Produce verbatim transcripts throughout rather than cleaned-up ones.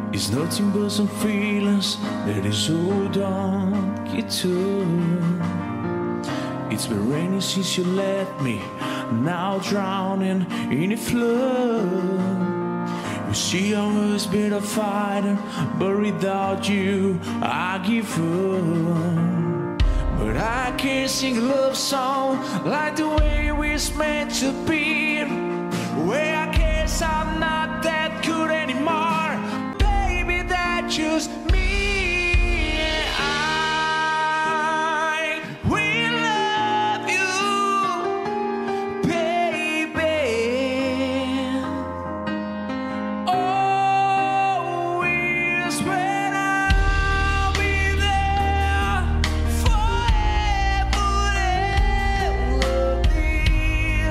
It's nothing but some feelings that is so don't get to. It's been raining since you left me, now drowning in a flood. You see, I was been a fighter, but without you, I give up. But I can't sing a love song like the way we're meant to be. Where I guess I'm not that good anymore. Baby, that's just me. I will love you, baby. Always when I'll be there forever and loving.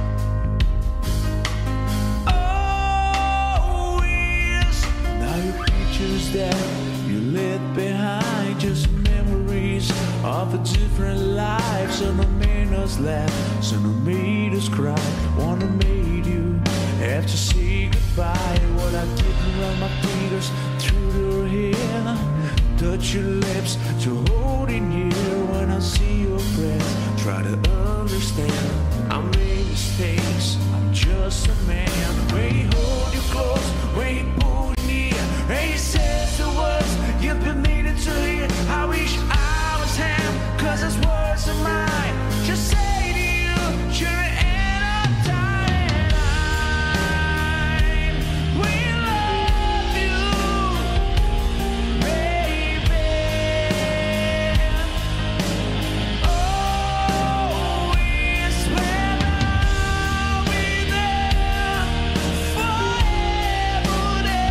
Always. Now your pictures that you left behind, just memories of a different life. Some have made us laugh, some have made us cry. One have made you have to say goodbye. What I did run my fingers through your hair, touch your lips to hold in here. When I see your breath, try to understand. I made mistakes, I'm just a man. When he hold you close, when he pull you near, and he says the words you've been needing to hear. I wish I was him, cause his words are mine. Just say to you, you're the end of time. We love you, baby. Always when I'll be there forever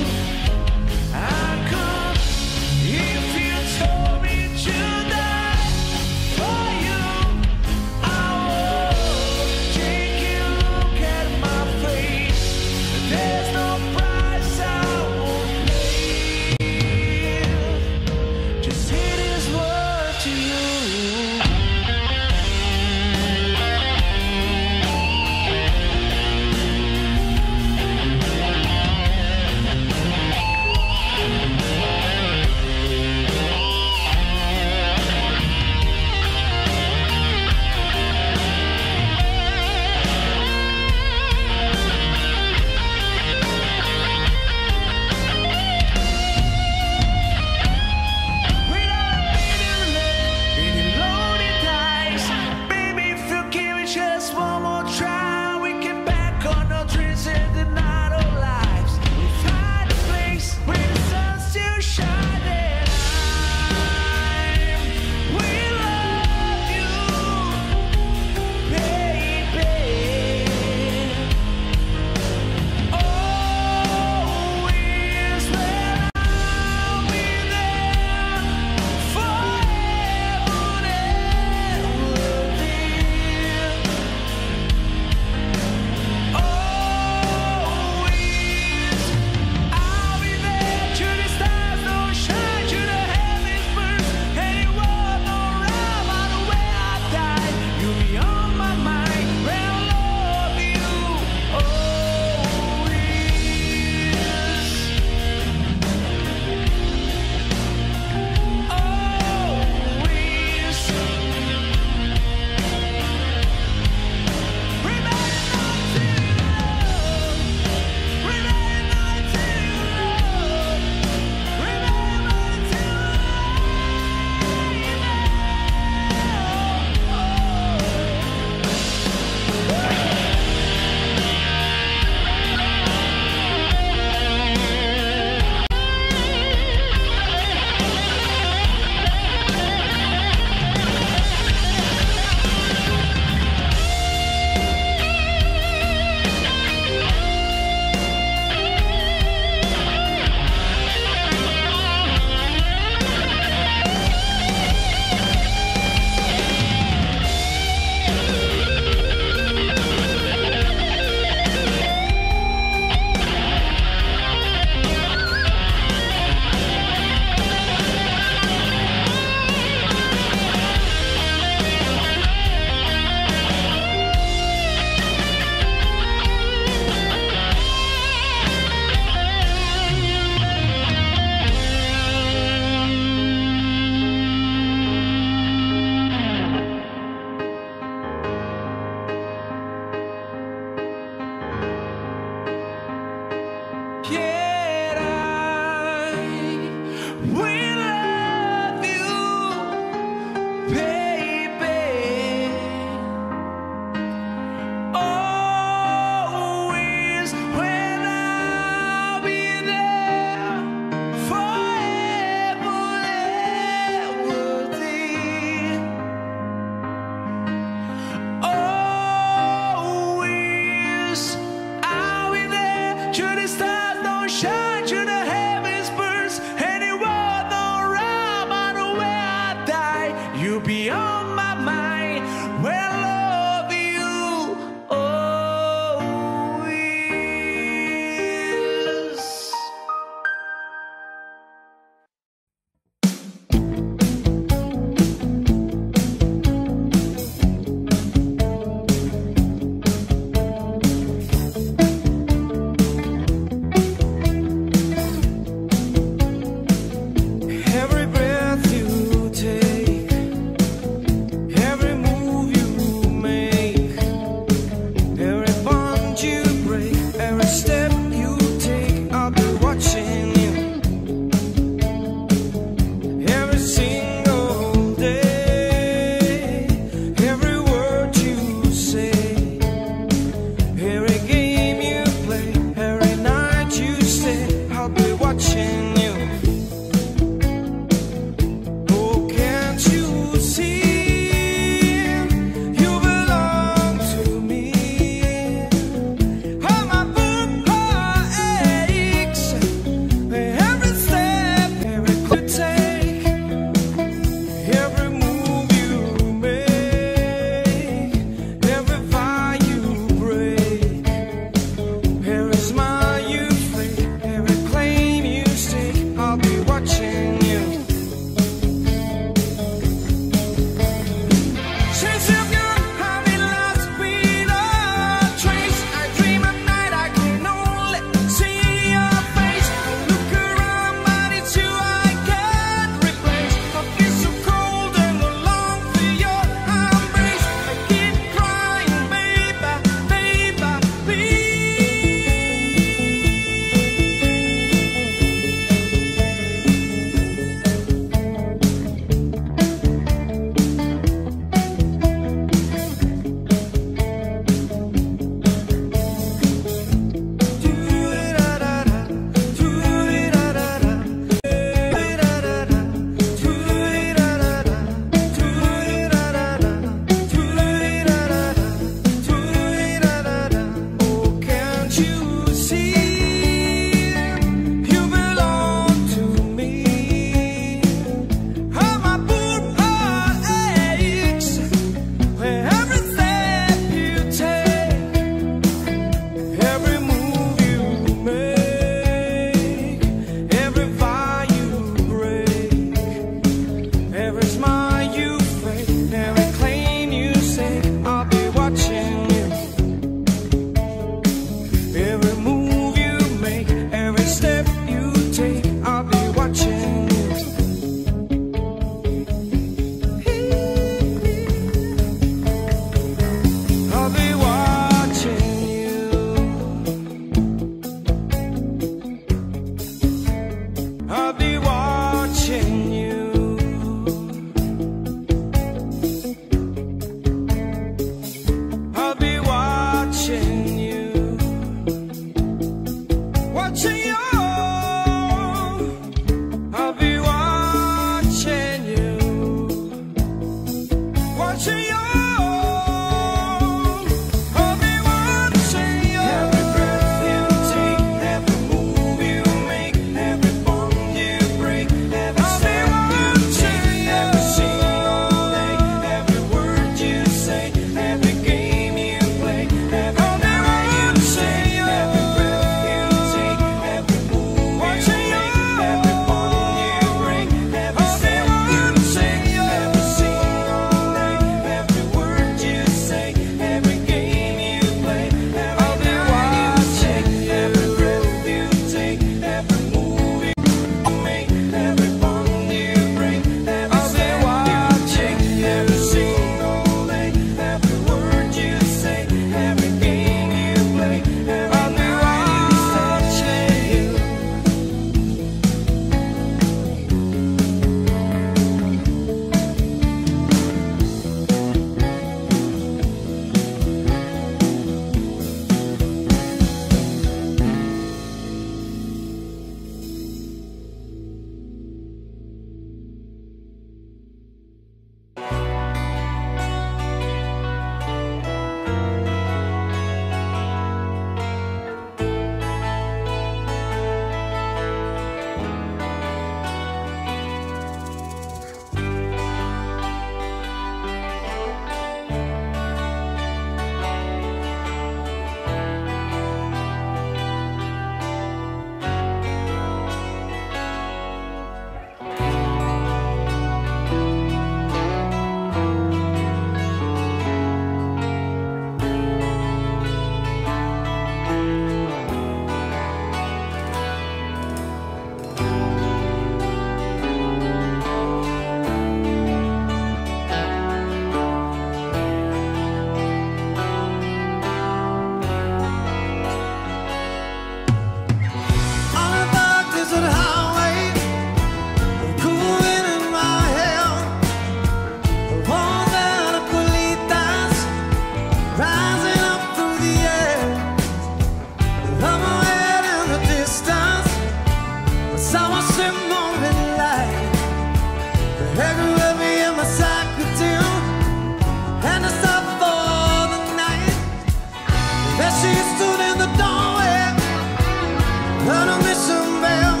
I grew up in my cycle tune, and I stopped for the night. There she stood in the doorway, on a mission bell.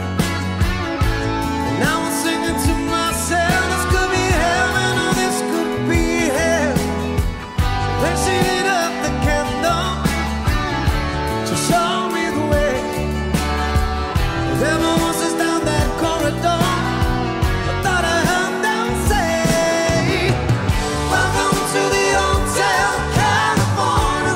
And I was singing to myself, this could be heaven or this could be hell. Then she lit up the candle to show me the way. There were voices down that corridor. I thought I heard them say, welcome to the Hotel California.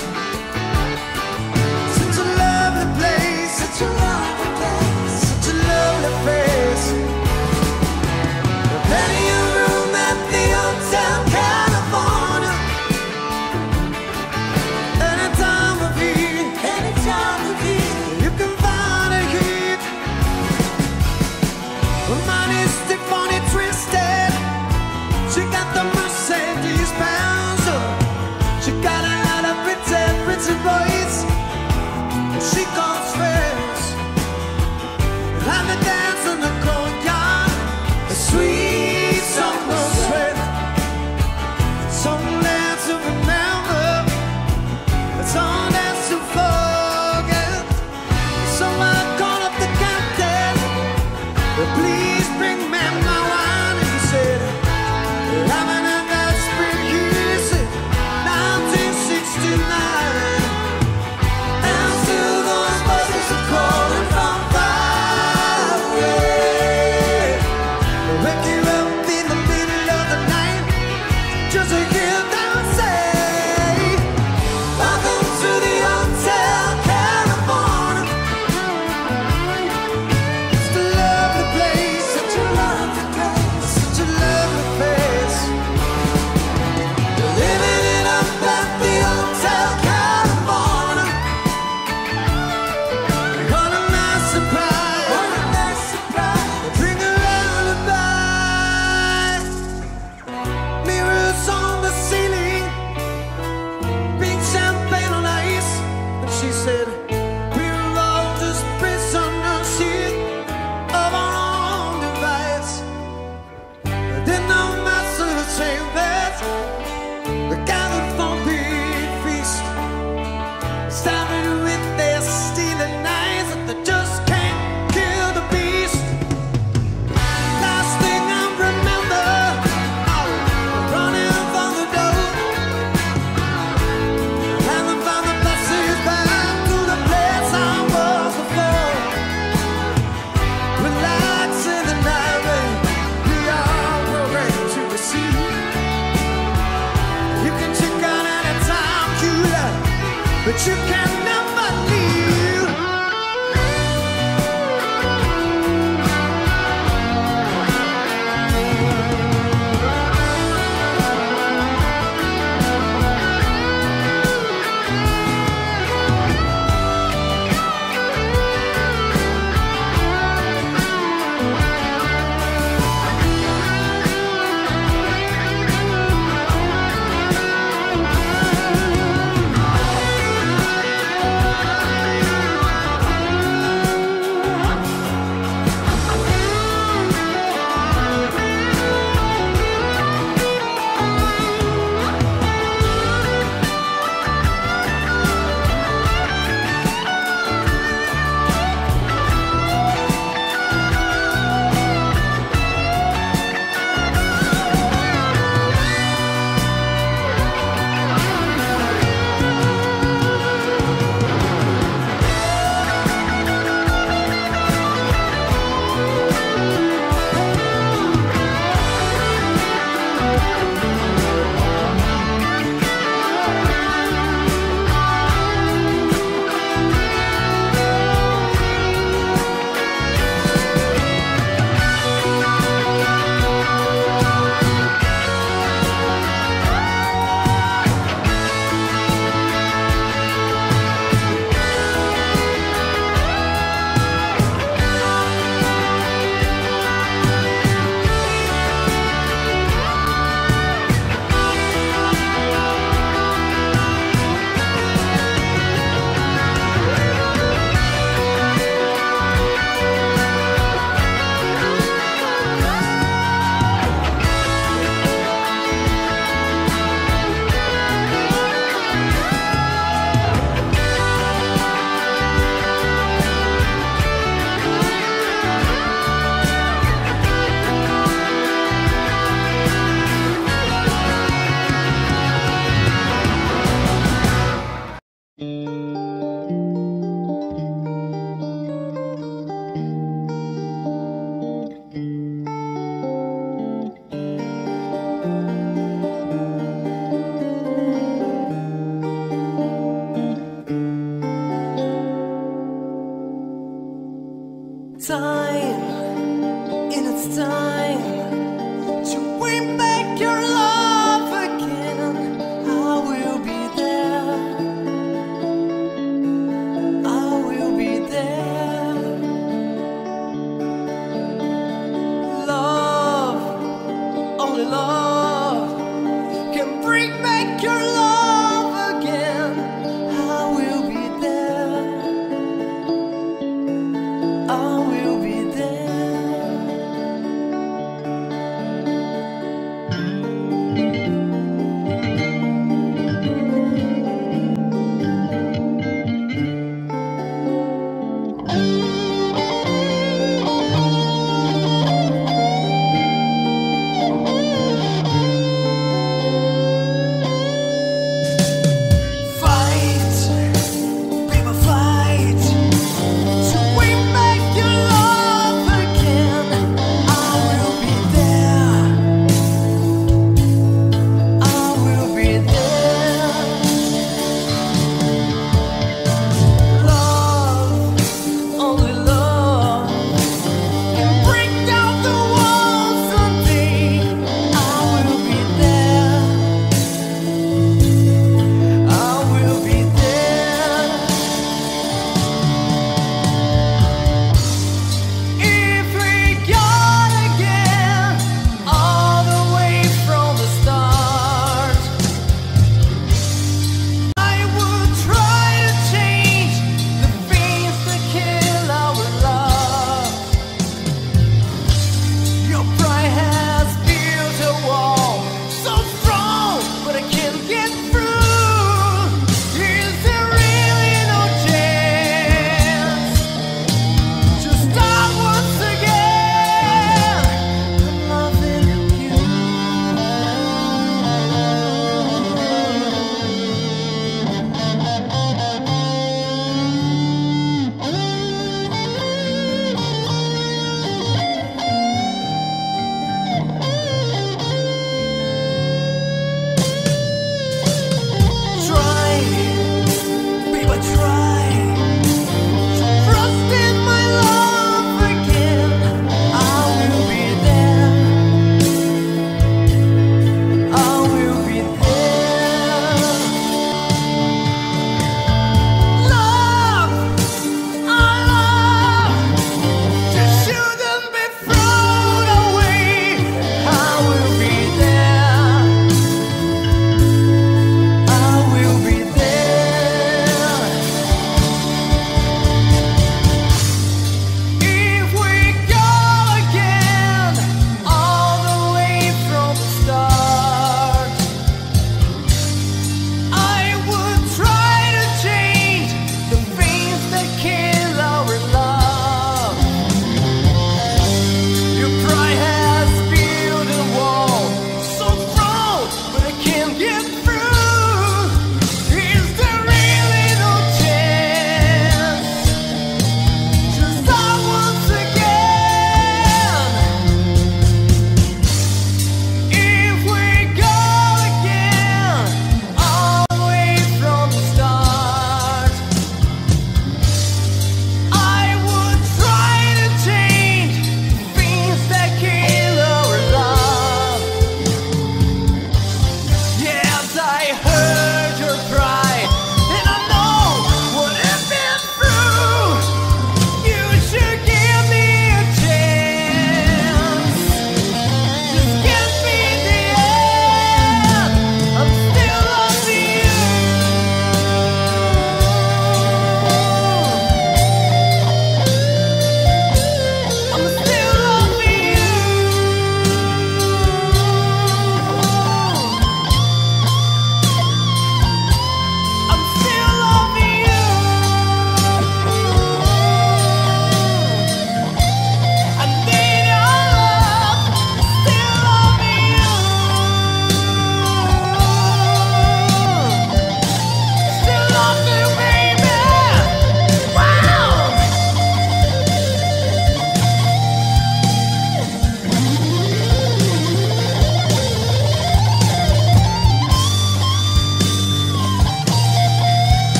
Such a lovely place, such a lovely place, such a lovely face. Plenty of room at the Hotel California. Any time of year, any time of year, you can find a heat. Her mind is stiff on it, twisted. She got the Mercedes Benz. She got a lot of pretty, pretty boys. She calls friends. And the dance in the courtyard, a sweet song of sweat. Some dance to remember, some dance to forget. So I called up the captain, please bring me my wine. And he said, I've in that spring, he said, nineteen sixty-nine. And still those voices are calling from far away. Wake you up in the middle of the night, just to hear them say, welcome to the Hotel California. It's a lovely place, such a lovely time to bring back your love again, I will be there. I will be there. Love, only love can bring back your love again. I will be there. I will be there.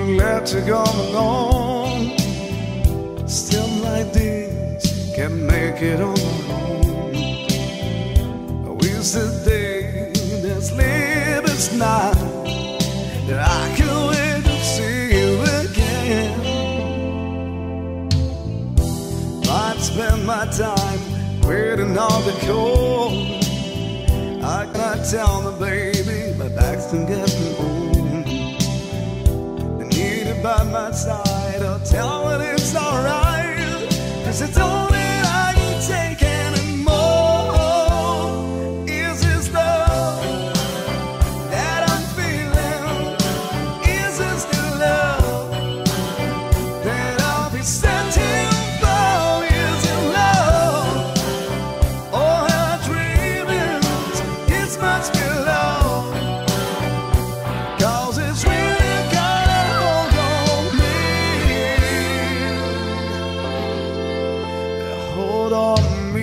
let you go alone. Still like this, can't make it on my own. I wish the day that sleepless night that I could wait to see you again. I'd spend my time waiting on the call. I cannot tell my baby my back's been getting old. I need her by my side, I'll tell her it's alright, 'cause it's all that I can take anymore. Is this love that I'm feeling? Is this the love that I'll be searching for? Is it love? Or am I dreaming? It must be love, 'cause it's really got a hold on me. A hold on me.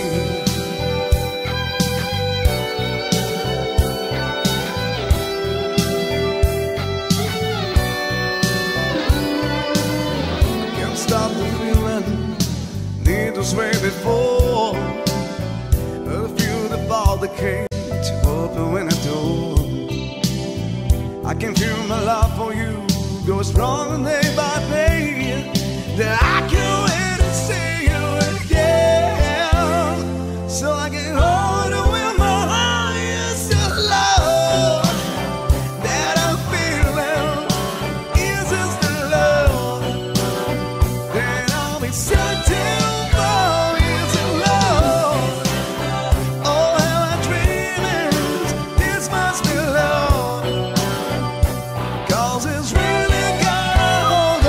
Can't stop the feeling, need to sway before. I feel the ball that came to open when I door. I can feel my love for you go strong day by day. That I can wait to see you again, so I can hold you in my eyes. The love that I'm feeling, is this the love that I'll be searching for? Is it love? Oh, am I dreaming? This must be love, 'cause it's really got a hold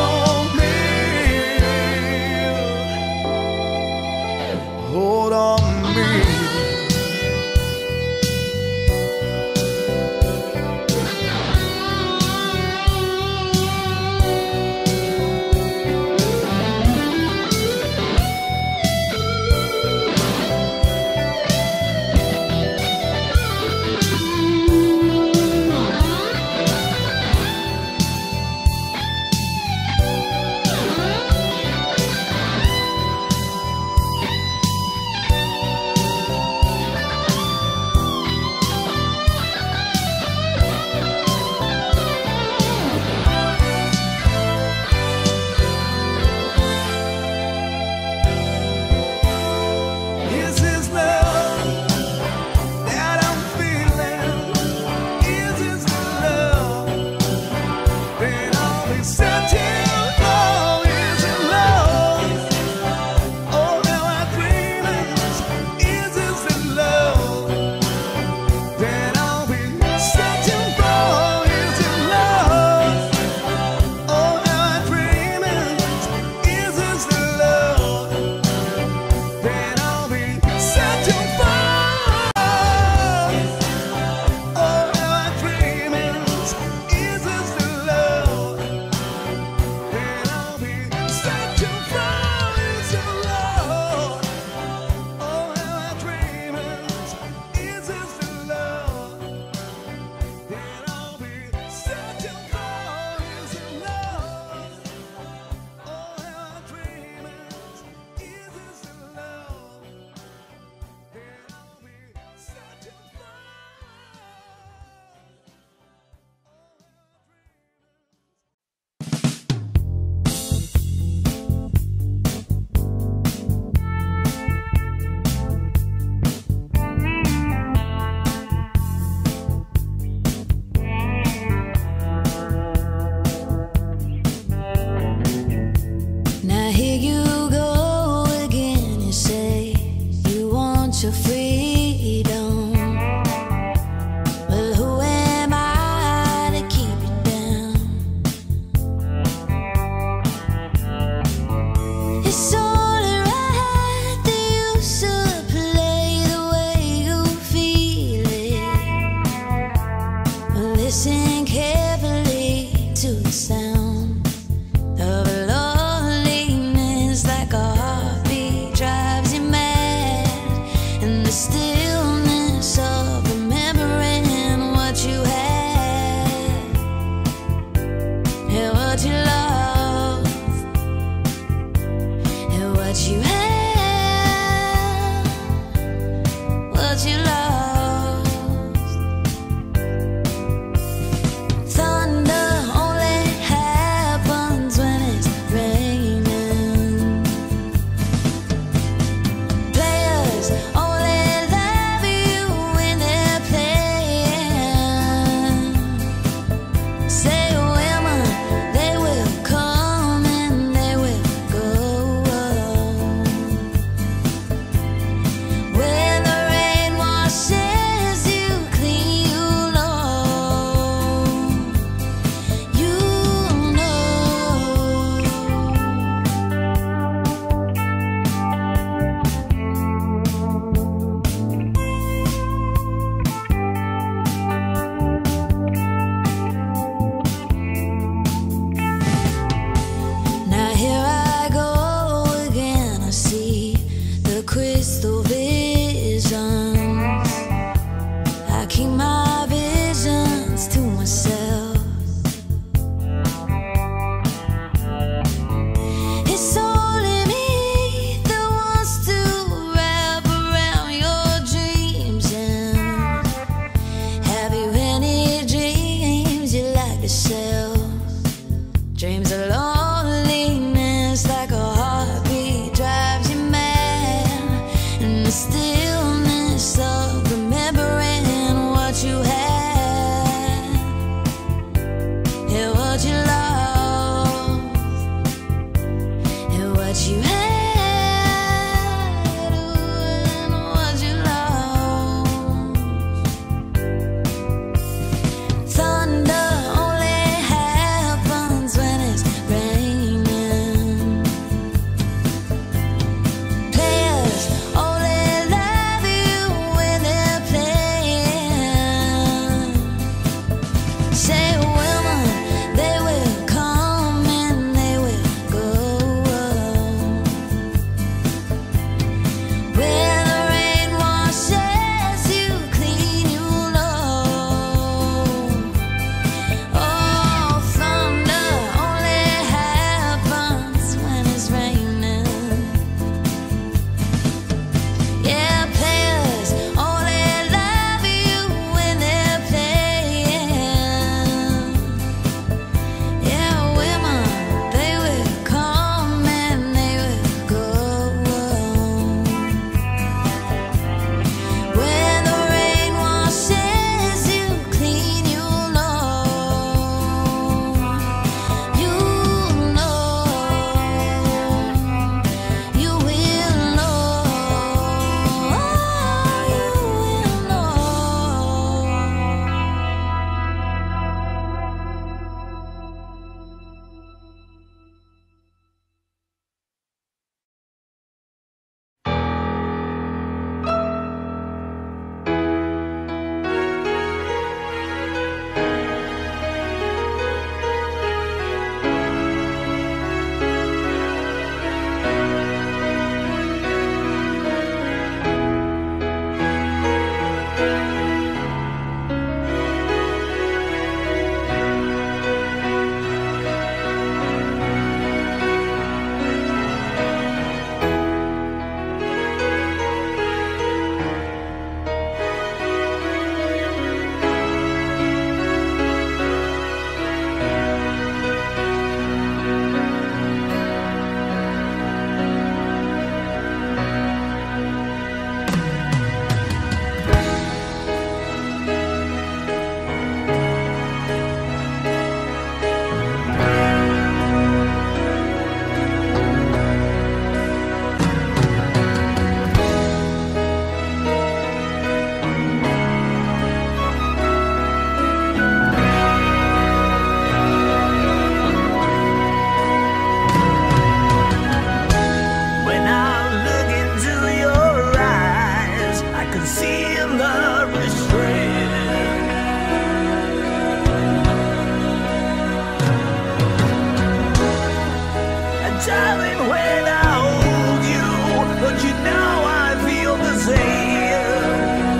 Darling, when I hold you, don't you know I feel the same?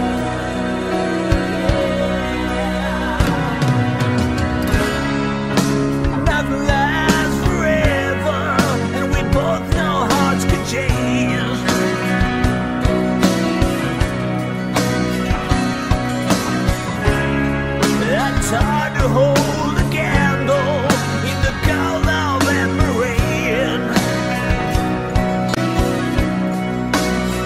Nothing lasts forever, and we both know hearts can change. It's hard to hold a candle in the cold November rain.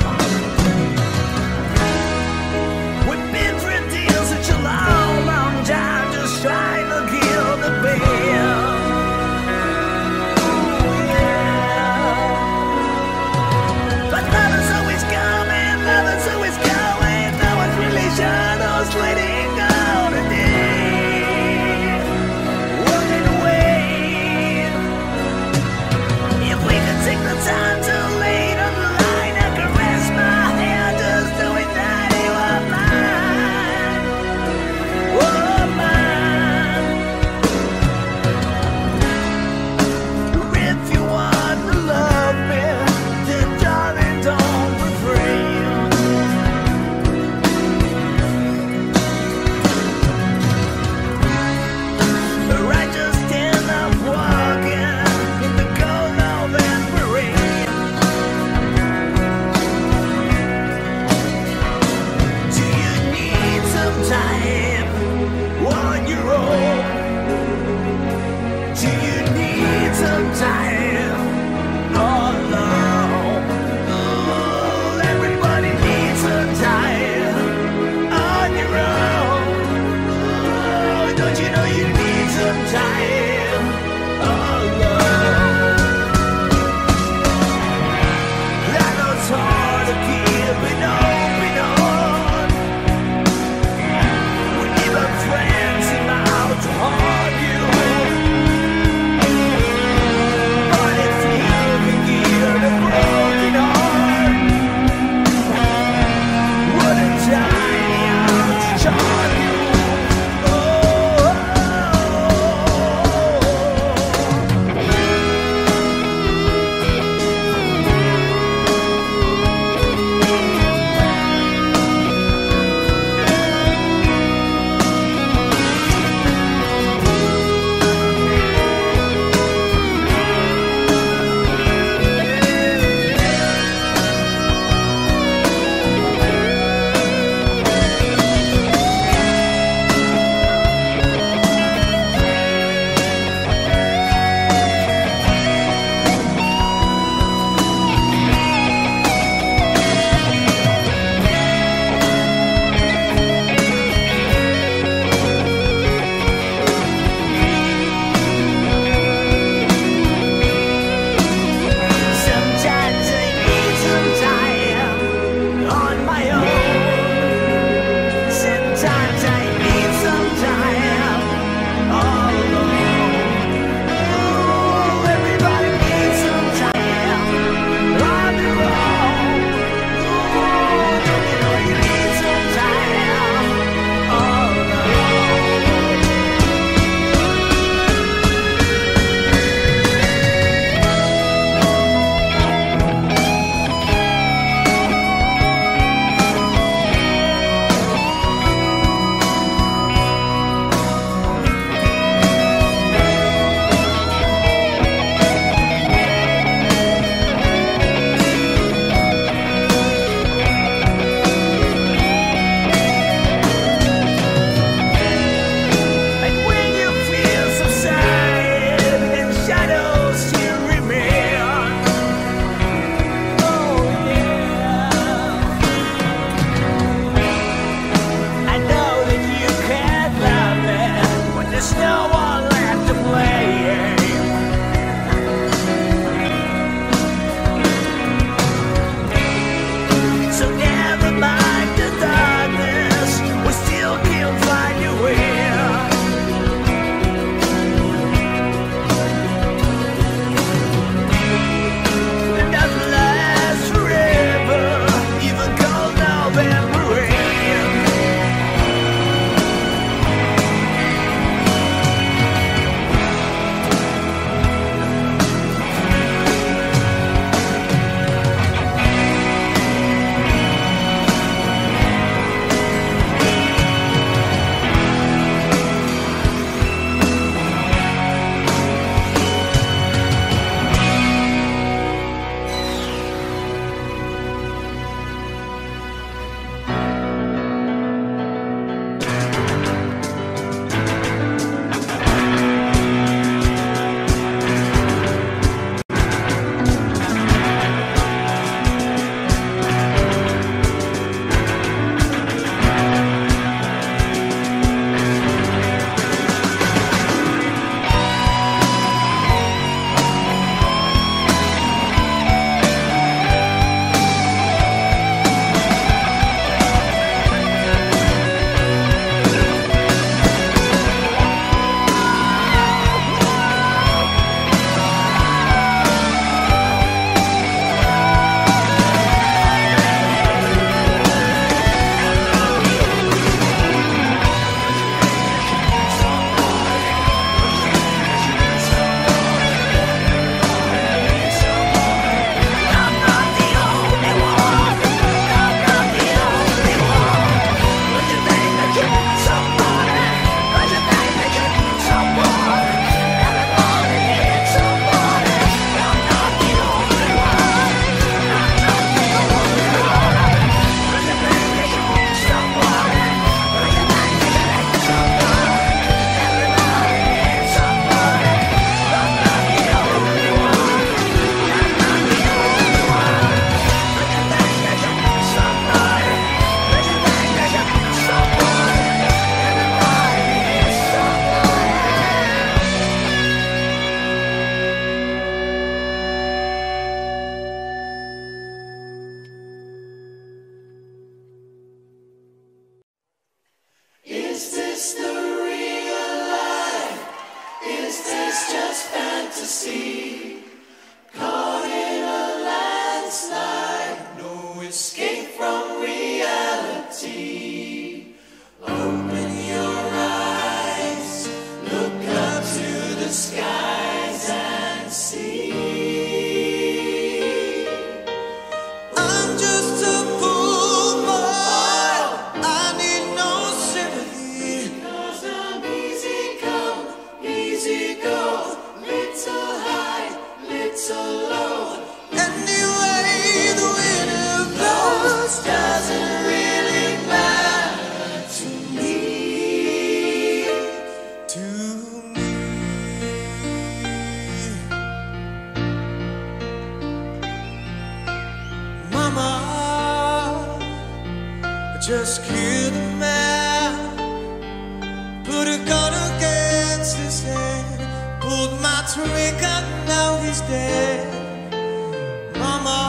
just killed a man, put a gun against his head, pulled my trigger, now he's dead. Mama,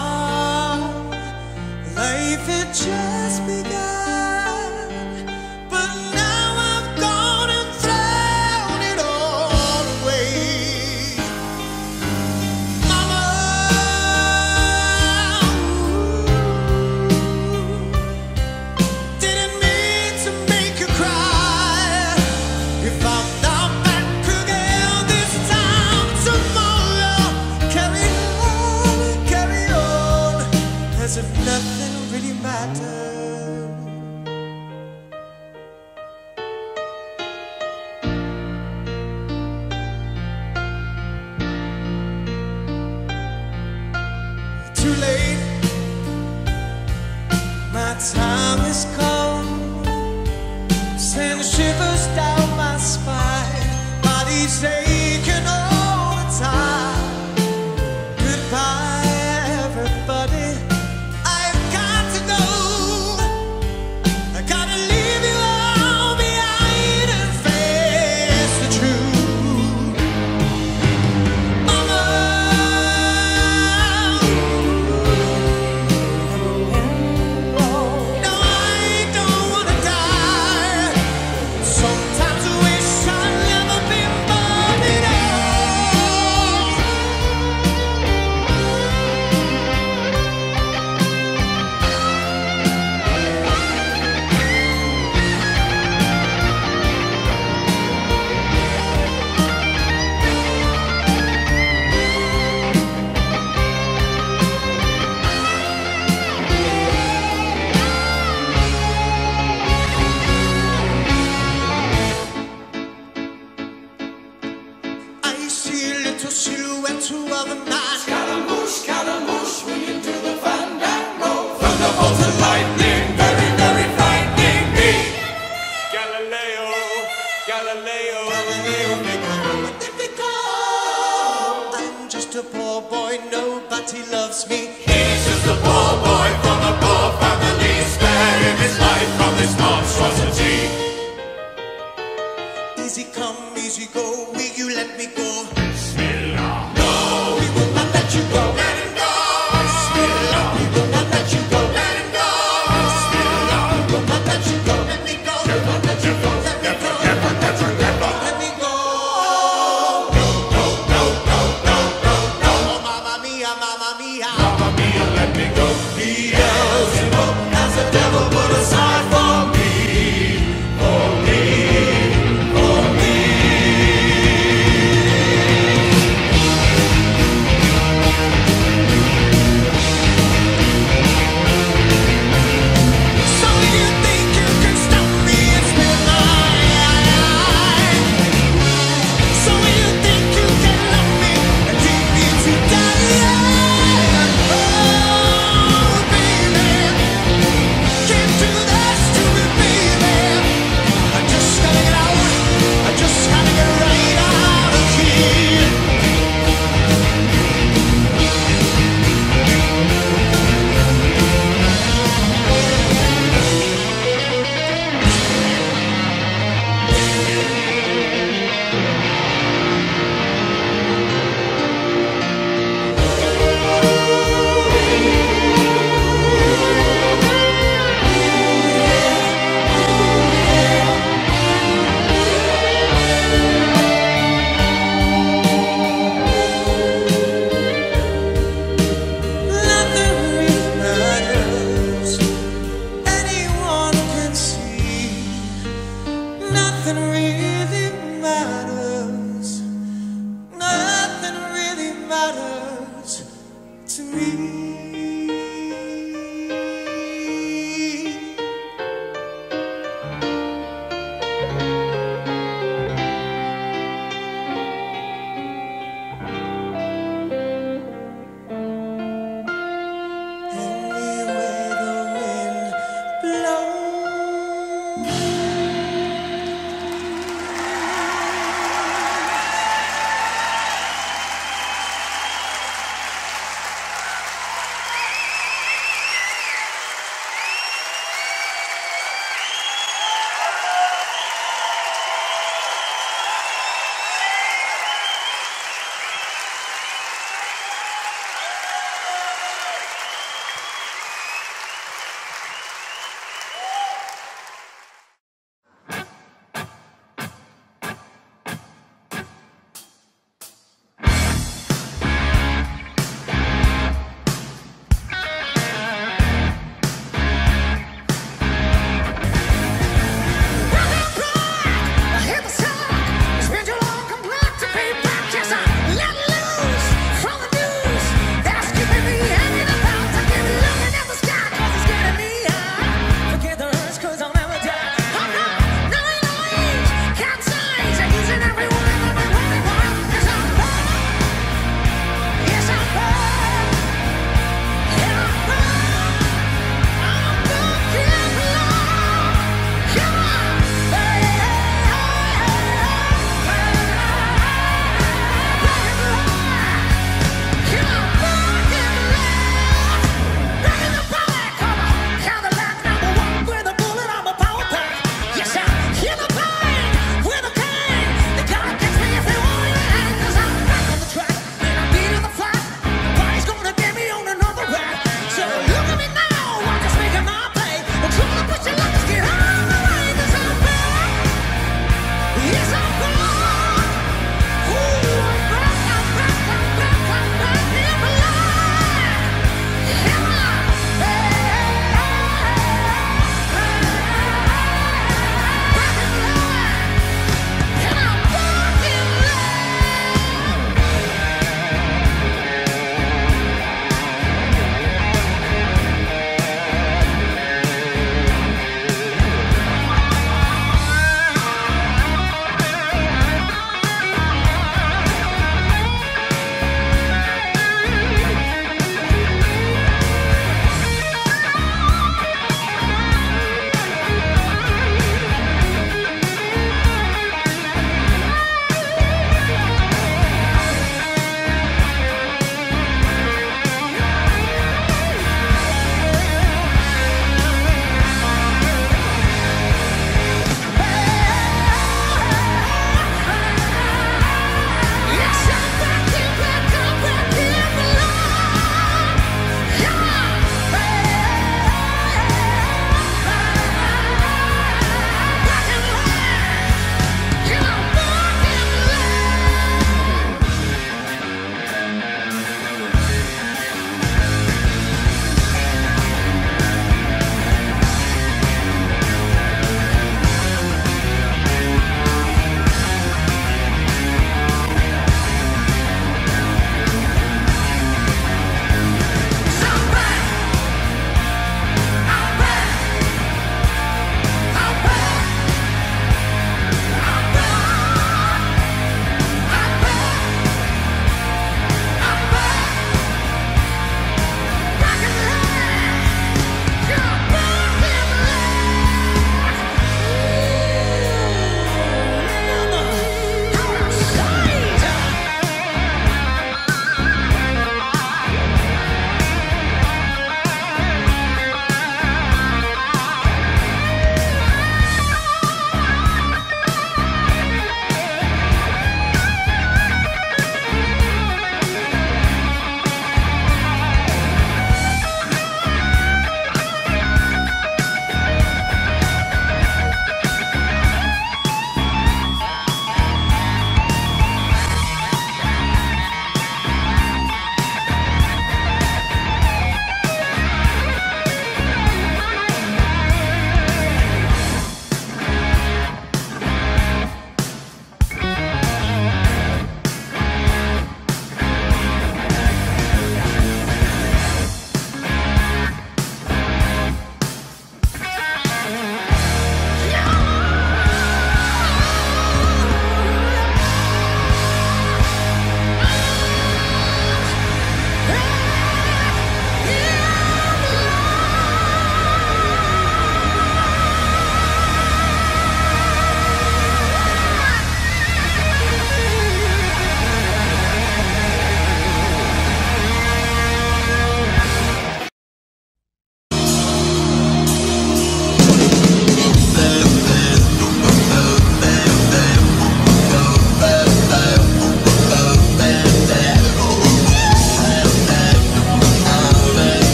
life had just begun, but now I've gone and thrown it all away. Mama, didn't mean to make you cry. If I'm not back again this time tomorrow, carry on, carry on, as if nothing really mattered. Too late, my time has come. Send shivers down my spine, body's aching all the time. Goodbye, everybody, I've got to go. I gotta leave you all behind and face the truth. Mama, no, I don't wanna die. Sometimes I wish I'd never been born at all. I see a little silhouette of a man. Scaramouche, Scaramouche, will you do the fandango? Thunderbolt and lightning, very, very frightening me. Galileo, Galileo, Magnifico. I'm just a poor boy, nobody loves me. He's just a poor boy from a poor family, sparing his life from this monstrosity. Easy come, easy go, will you let me go? Bismillah. No, We will not let you go. let him go. Bismillah. We will not let you go. Let him go. We will not let you go. Let me go. Let me go. Let me go. Never, never, never, never. Let me go. No, no, no, no, no, no, no. Oh, mamma mia, mamma mia. Mamma mia.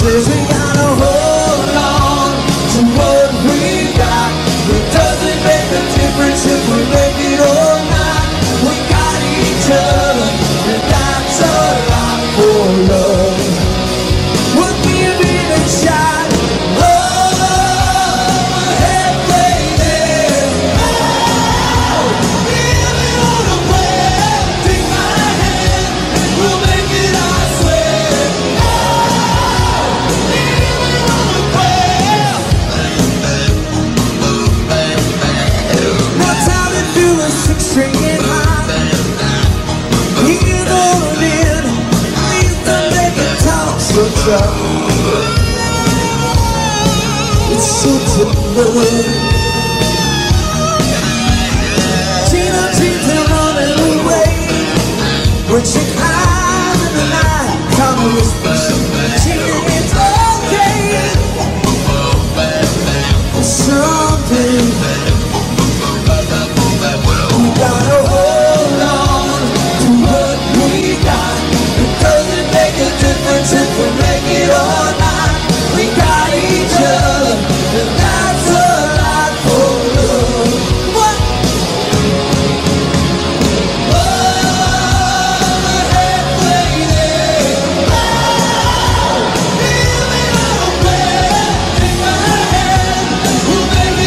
says we gotta hold on to what we got. It doesn't make a difference if we make it or not. We got each other, and that's a lot for love. We'll give it a shot. Oh, halfway there. Oh, give it all away. Take my hand, and we'll make it, I swear. Oh, give it all away. Now time to do a six-string and high. He's going in. Please don't make it talk so tough. It's so tender. Tina treats him running away. When she cries in the night, Tommy whispers, Tina, it's okay. Someday we gotta hold on to what we got. It doesn't make a difference if we make it or not. We got each other, and that's a lot for love. What? Oh, halfway there. Oh, give it all away. Take my hand, we'll make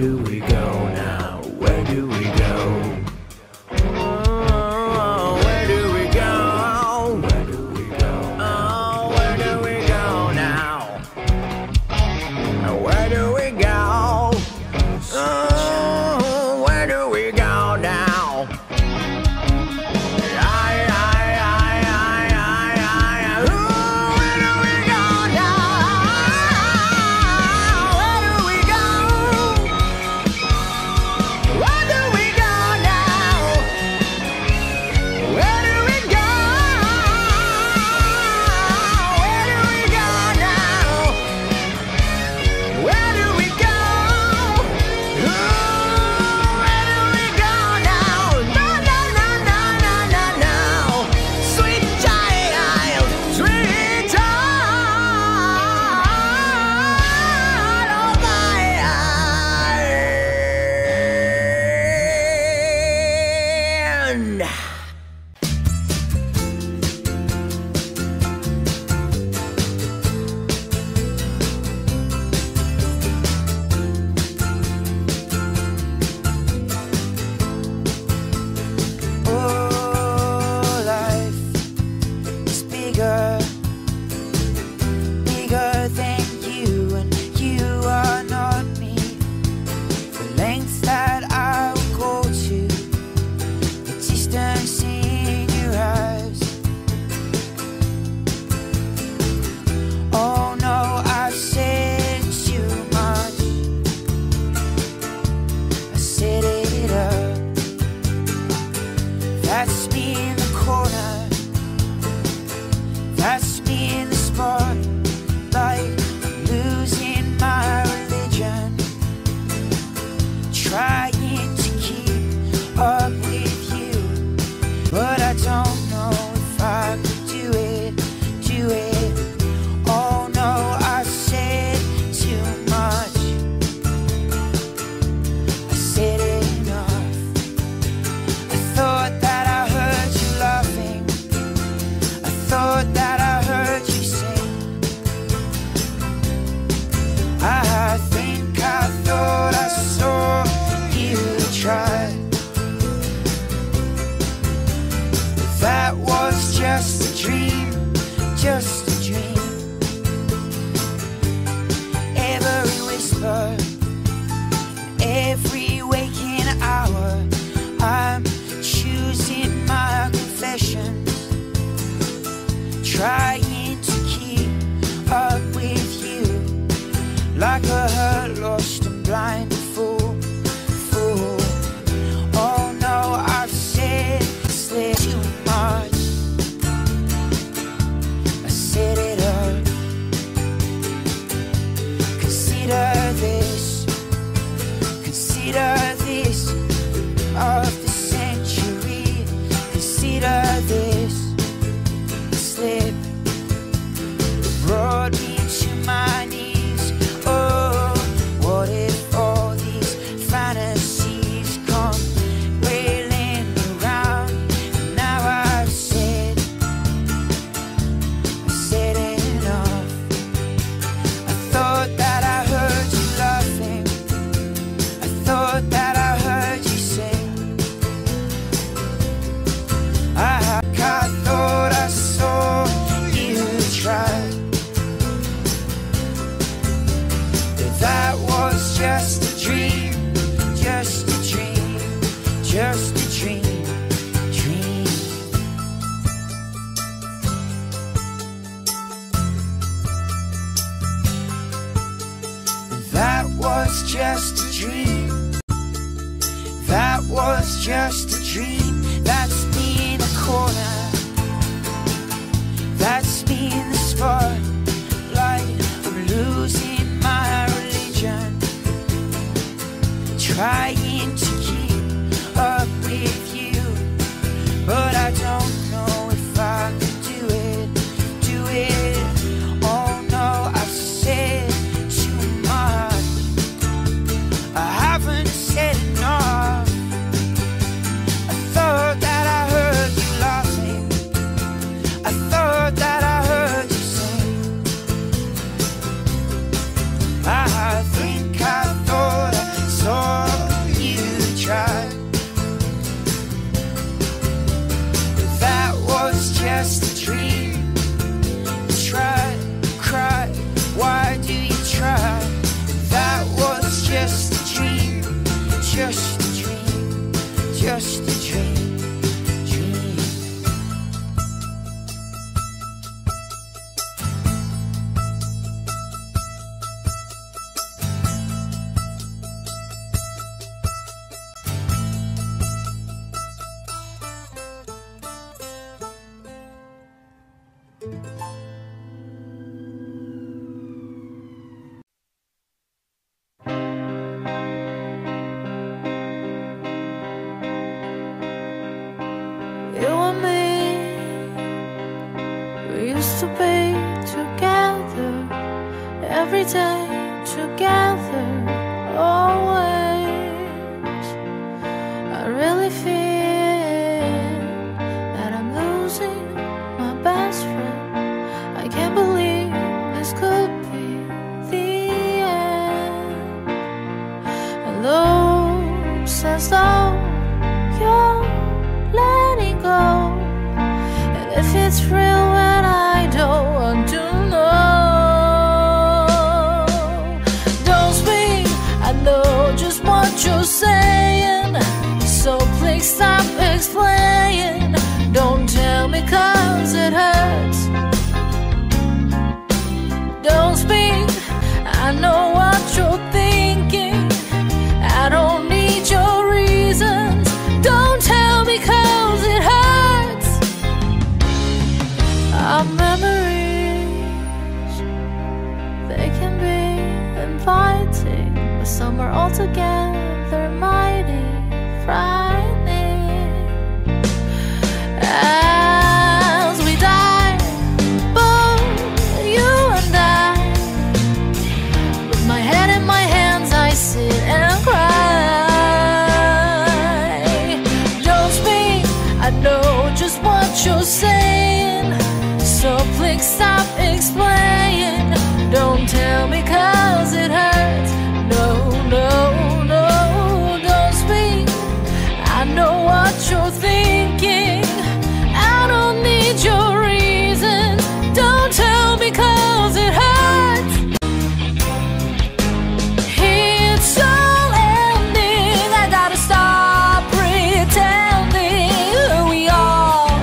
do we go now? Where do we go? Oh, where do we go? Where do we go? Oh, where do we go now? Where do we go? Oh, where do we go now? I, I, I, I, I, I, oh, where do we go now? Where do we go? Where do we go now? Where do we go? Where do we go now? Where do we go? Ooh, where do we go now? No, no, no, no, no, no, no. Sweet child, sweet child of mine. Oh, life is bigger, bigger than you, and you are not me. The lengths that I will go to, the distance in your eyes. Oh no, I've said too much. I set it up. That's me in the corner. That's me in the spotlight, losing my religion, trying to keep up with you, but I don't know if I could do it, do it. Oh no, I've said too much. I said enough. I thought that I heard you laughing. I thought that I heard you sing. I think I thought I saw you try. That was just a dream, just a dream. Every whisper, every waking hour, I'm choosing my confessions, trying to keep up with you, like a hurt, lost and blinded fool, fool. Oh no, I've said, said too much. I set it up. Consider this, consider this of the century. Consider this slip that brought me to my knees. Oh, what if all these fantasies come railing around? And now I've said, I said enough. I thought that I heard you laughing. I thought that I heard you sing. I, I thought I saw you try. But that was just a dream, just a dream, just a dream, dream. That was just a dream. That was just a dream. That's me in the corner. That's me in the spotlight. I'm losing my religion, trying to keep up with you, but I don't know if I could do it, do it. Oh no, I've said too much. I haven't said enough. I thought that I heard you laughing. I thought that I heard you sing. every day together, always. I really feel that I'm losing my best friend. I can't believe this could be the end. It looks as though you're letting go, and if it's real when I don't want to know. Don't speak, I know just what you're saying, so please stop explaining. Don't tell me cause it hurts. Don't speak, I know what you're thinking. I don't need your reasons. Don't tell me cause it hurts. Our memories, they can be inviting, but some are altogether mighty frightening. As we die, both you and I, with my head in my hands I sit and cry. Don't speak, I know just what you're saying, so please stop explaining. Don't tell me cause it hurts. No, no, no, don't speak. I know what you're thinking. I don't need your reasons. Don't tell me cause it hurts. It's all ending. I gotta stop pretending we are.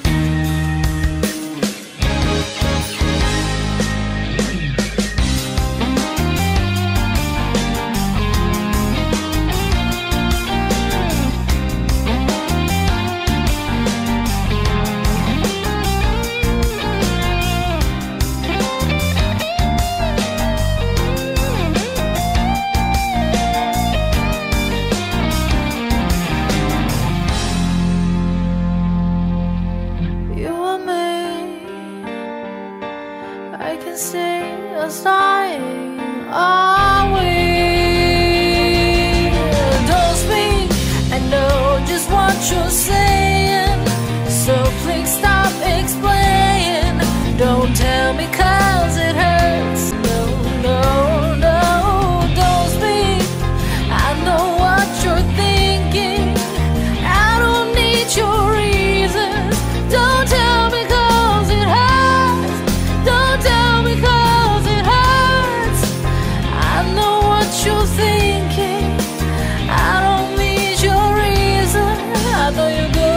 You and me, I can see us dying, are we? Don't speak, I know just what you're saying, so please stop explaining. Don't tell me cause it hurts. No, no, no, don't speak. I know what you're thinking. I don't need your reasons. Don't tell me cause it hurts. Don't tell me cause it hurts. I know what you're thinking. I don't need your reason. I know you're good.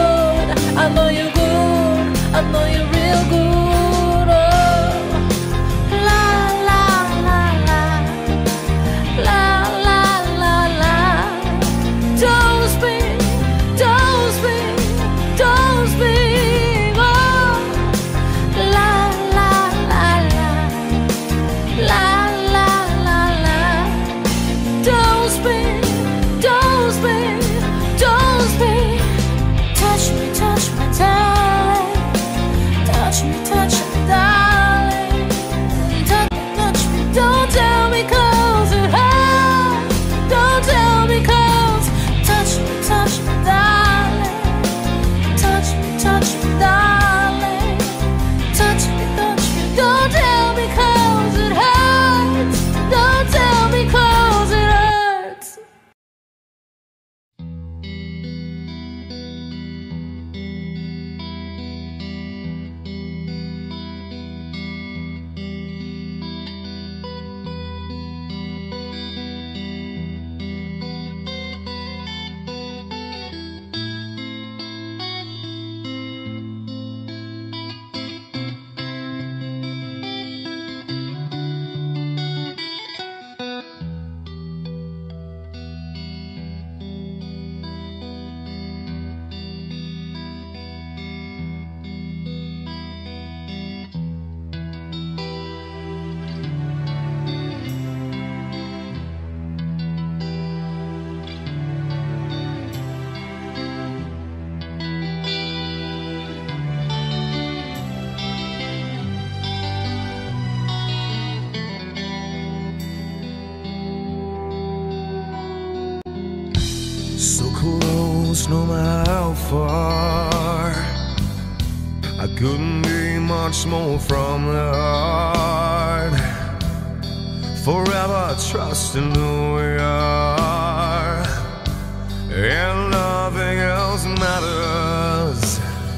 close no matter how far. I couldn't be much more from the heart. Forever trusting who we are, and nothing else matters.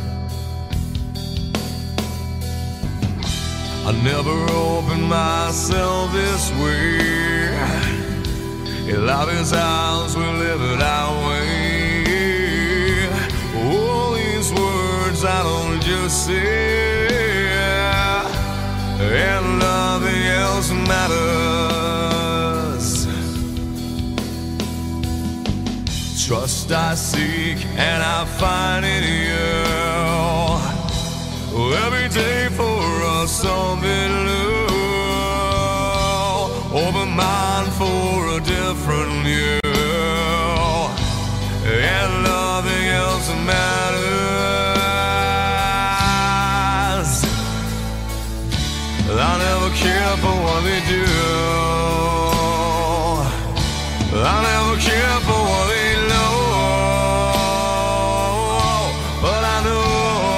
I never opened myself this way. Love is ours, we live it our way. All these words I don't just say, and nothing else matters. Trust I seek and I find in you. Every day for us something new. Open mind for a different view, and nothing else matters. I never care for what they do. I never care for what they know. But I know,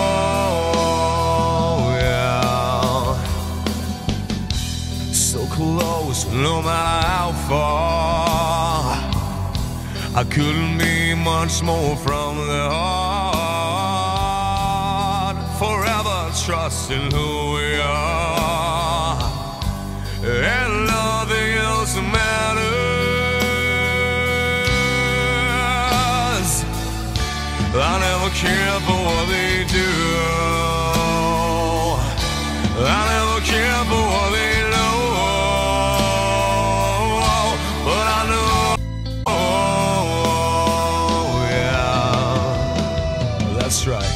yeah, so close no matter how far. I couldn't be much more from the heart. Forever trusting who we are, and nothing else matters. I never care for what they do. I never care for what they know. But I know, yeah, that's right.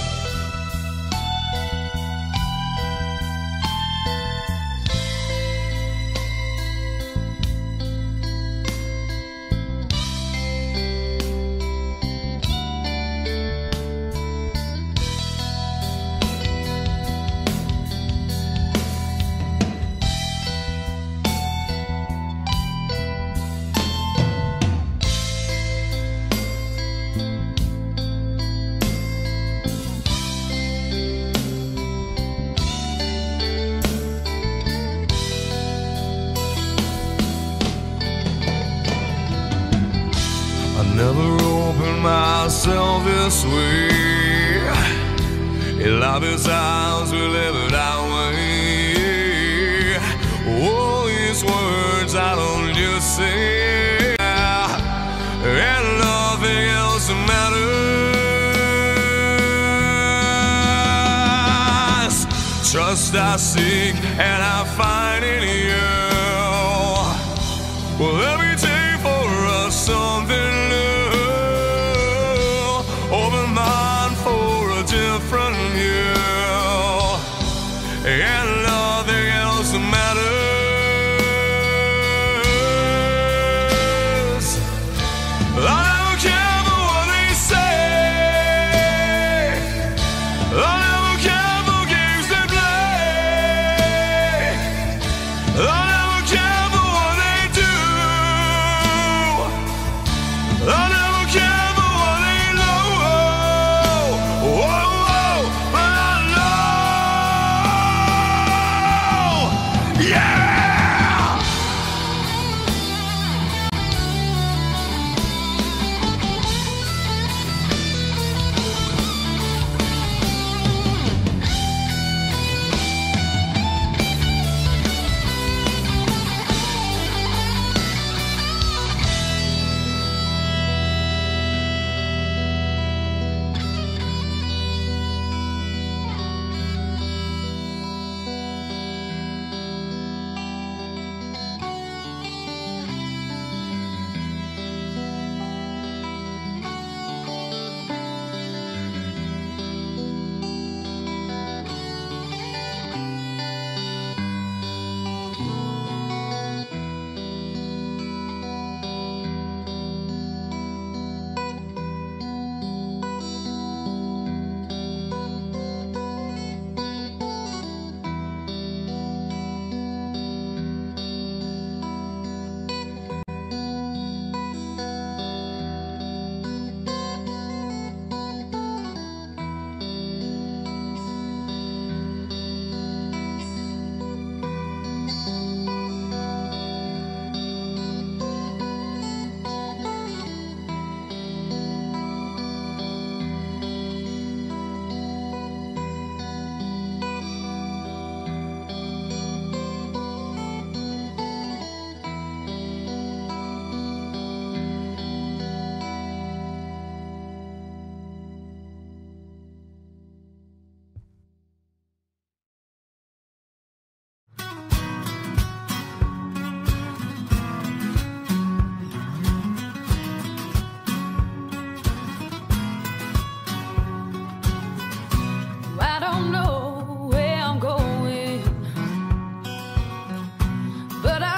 I never opened myself this way. Love is ours, we live it our way. All these words I don't just say, and nothing else matters. Trust I seek and I find in you. Well, every day for us something new. Open mind for a different view, and nothing else matters. I don't care for what they say. I never care for games they play. I never care for what they do. I never care for what they know. Whoa, whoa, but I know. Yeah!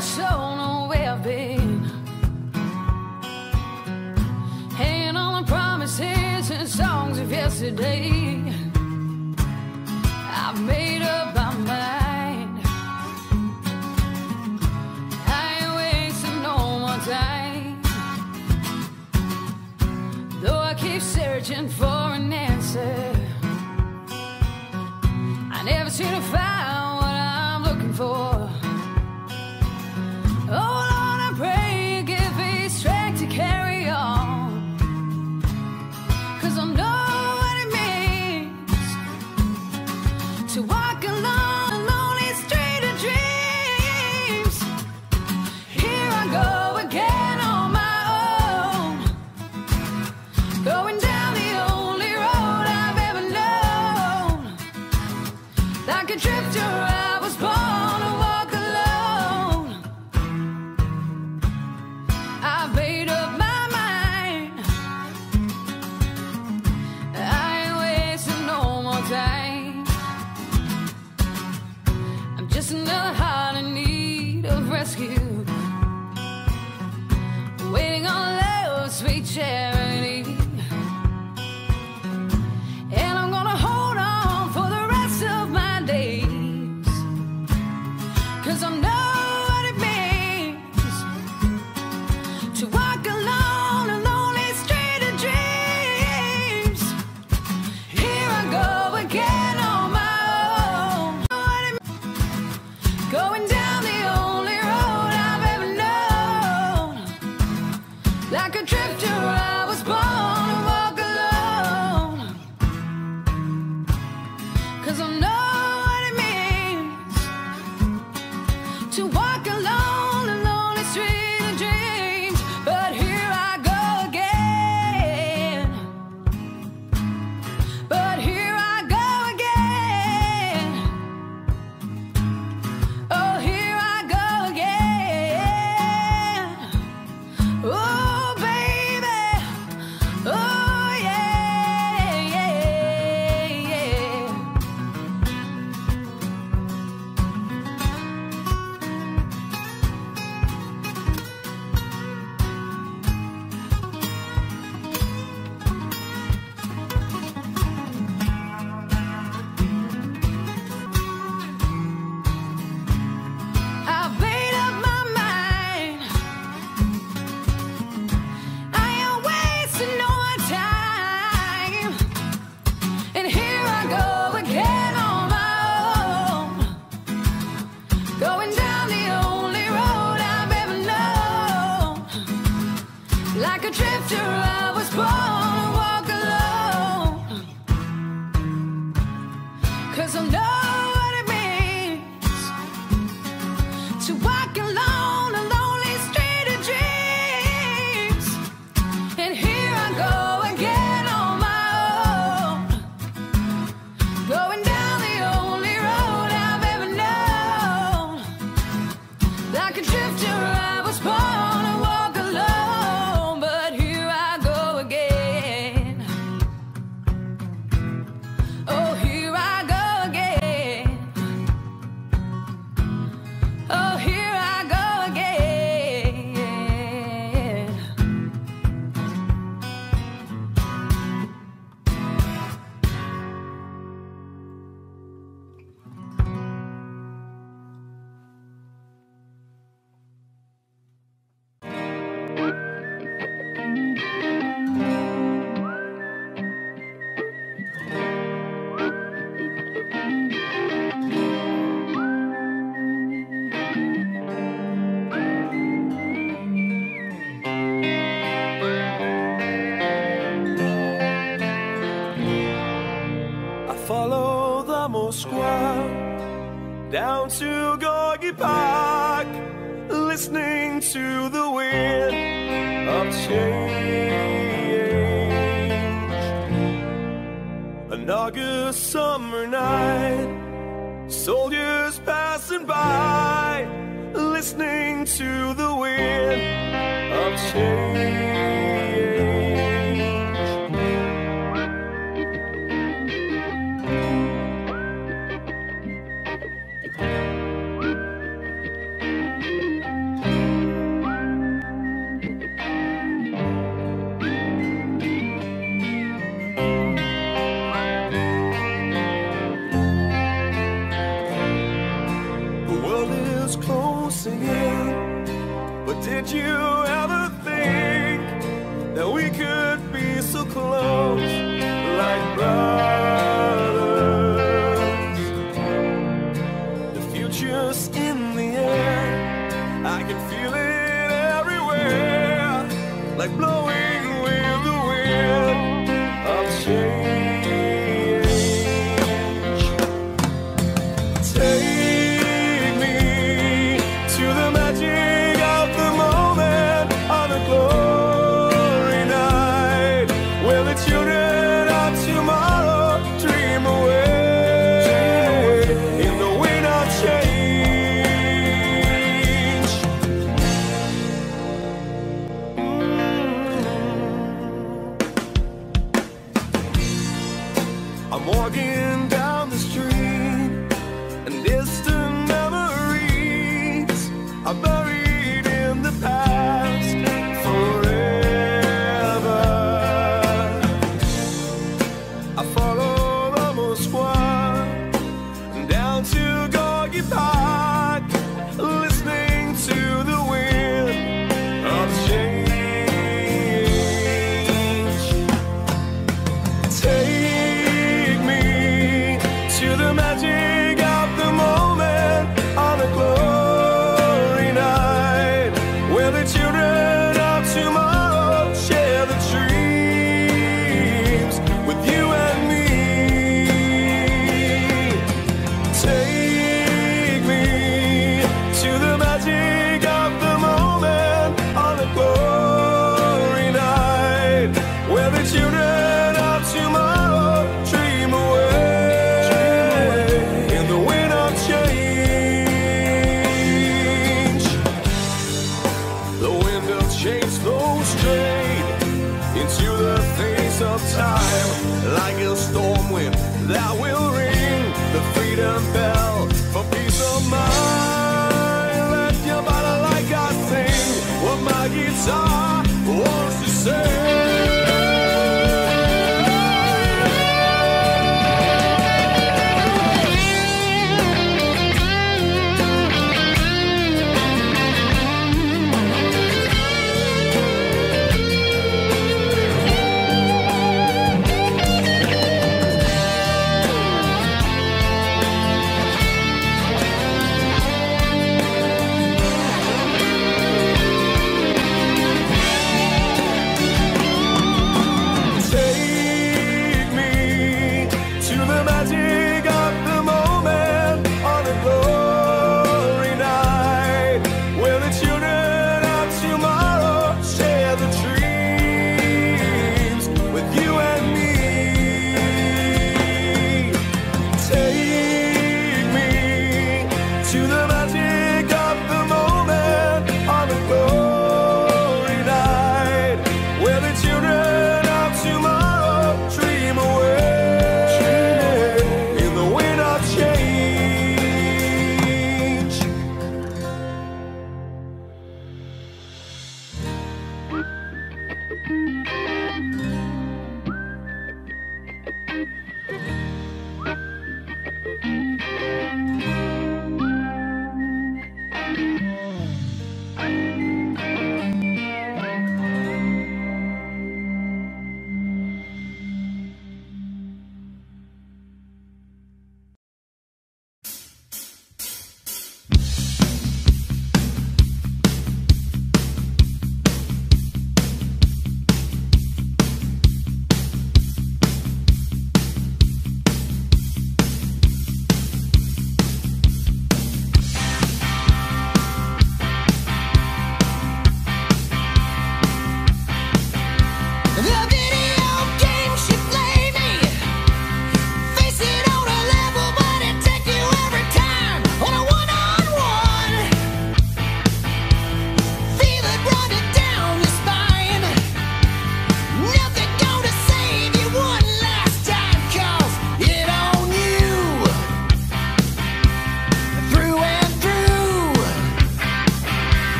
sure know where I've been. Hanging on the promises and songs of yesterday. I've made up my mind. I ain't wasting no more time. Though I keep searching for an answer, I never seem to find what I'm looking for. Oh Lord, I pray you give me strength to carry on, 'cause I know what it means to walk along a lonely street of dreams. Here I go again on my own, going down the only road I've ever known. Like a drifter, I was born to walk alone. I made up my mind. I ain't wasting no more time. I'm just another heart in need of rescue, waiting on love's sweet charity. And I'm gonna hold on for the rest of my days, 'cause I know what it means to walk alone a lonely street of dreams. Here I go again on my own, going down the only road I've ever known. Like a drifter, I was born to walk alone, 'cause I know what it means to walk alone a lonely street of dreams. But here I go again. But here I go again. Oh, here I go again. Oh, baby. Oh, yeah, yeah, yeah. I've made up my mind. I ain't wasting no time. And here I go again on my own, going down the only road I've ever known. Like a drifter, I was born to walk alone, 'cause I know what it means to walk alone a lonely street of dreams. And here I go again on my own, going down the only road I've ever known. Like a drifter, I was born to walk alone. But here I go again. Oh, here I go again. Oh, here I go again. I follow the Moskwa down to Gorky Park, listening to the wind of change. An August summer night, soldiers passing by, listening to the wind of change. singing. But did you ever think that we could be so close, like brothers? The future's in the air, I can feel it everywhere, like blowing